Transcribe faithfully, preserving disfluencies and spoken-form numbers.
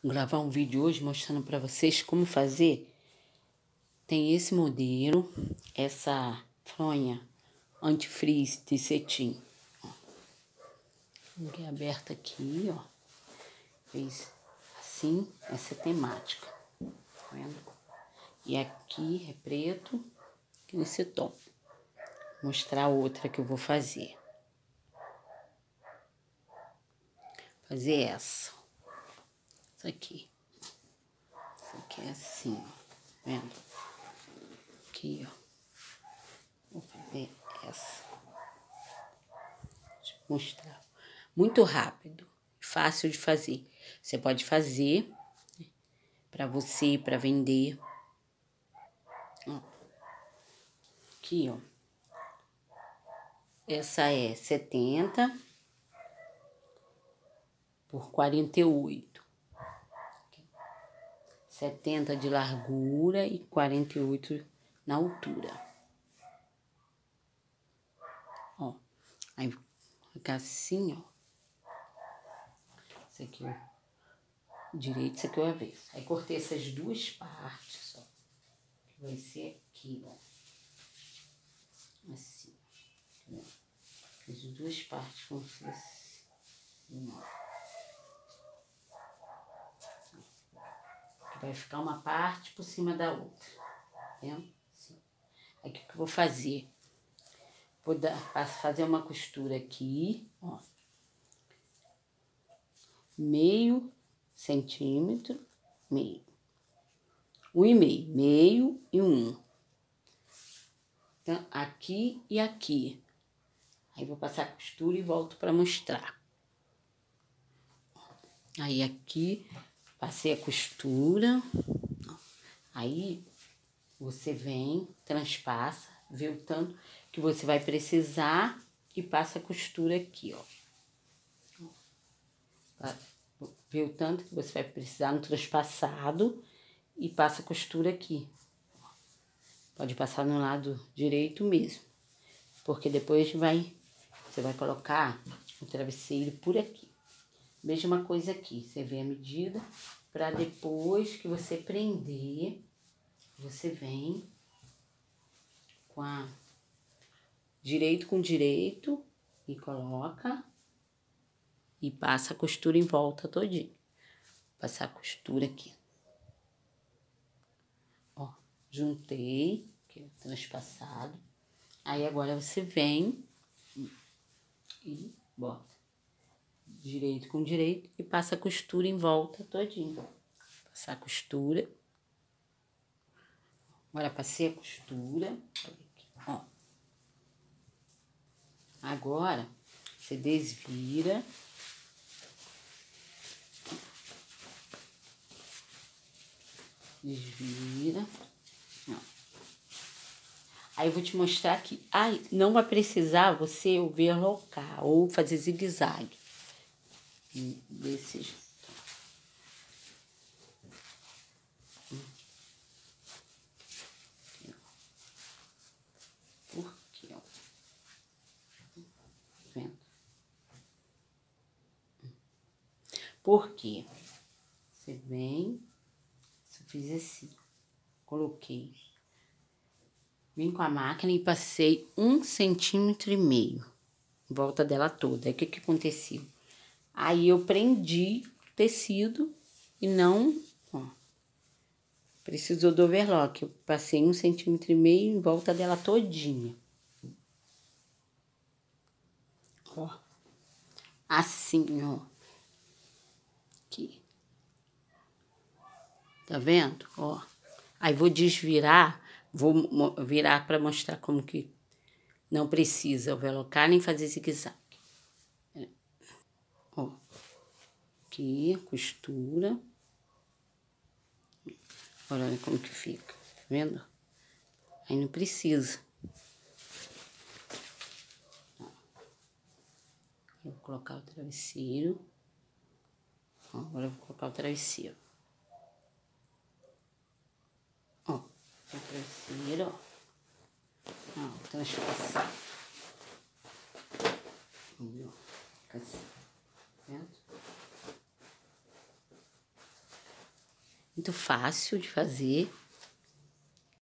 Vou gravar um vídeo hoje mostrando para vocês como fazer. Tem esse modelo, essa fronha antifreeze de cetim. Ninguém aberta aqui, ó. Fez assim, essa temática. Tá vendo? E aqui é preto, nesse tom. Vou mostrar outra que eu vou fazer. Fazer essa. Isso aqui. Isso aqui é assim, ó. Tá vendo? Aqui, ó. Vou fazer essa. Deixa eu mostrar. Muito rápido. Fácil de fazer. Você pode fazer pra você, pra vender. Ó. Aqui, ó. Essa é setenta por quarenta e oito. setenta de largura e quarenta e oito na altura. Ó. Aí fica assim, ó. Esse aqui é o direito, esse aqui é o avesso. Aí cortei essas duas partes, ó. Que vai ser aqui, ó. Assim. Tá vendo? Fiz duas partes como se fosse assim, ó. Vai ficar uma parte por cima da outra. Tá vendo? Assim. Aí o que, que eu vou fazer? Vou dar, fazer uma costura aqui, ó. Meio centímetro, meio. Um e meio, meio e um. Então, aqui e aqui. Aí vou passar a costura e volto para mostrar. Aí aqui, passei a costura. Aí você vem, transpassa, vê o tanto que você vai precisar e passa a costura aqui, ó. Vê o tanto que você vai precisar no transpassado e passa a costura aqui. Pode passar no lado direito mesmo, porque depois vai, você vai colocar o travesseiro por aqui. Mesma coisa aqui, você vê a medida, para depois que você prender, você vem com a direito com direito e coloca e passa a costura em volta todinho. Passar a costura aqui. Ó, juntei, aqui, transpassado. Aí agora você vem e bota direito com direito e passa a costura em volta todinho. Passar a costura. Agora passei a costura. Ó. Agora você desvira. Desvira. Ó. Aí eu vou te mostrar aqui. Aí não vai precisar você overlocar ou fazer zigue-zague. Desse jeito. Por quê, ó? Vendo? Por quê? Você vem, eu fiz assim, coloquei, vim com a máquina e passei um centímetro e meio em volta dela toda. Aí o que que aconteceu? Aí eu prendi o tecido e não, ó, precisou do overlock. Eu passei um centímetro e meio em volta dela todinha. Ó, assim, ó. Aqui. Tá vendo? Ó. Aí vou desvirar, vou virar para mostrar como que não precisa overlocar nem fazer zigue-zague. Ó. Aqui, costura. Agora olha como que fica, tá vendo? Aí não precisa. Vou colocar o travesseiro. Ó, agora eu vou colocar o travesseiro. Ó, o travesseiro, ó. Ó, transpassado. Viu? Fica assim, tá vendo? muito fácil de fazer.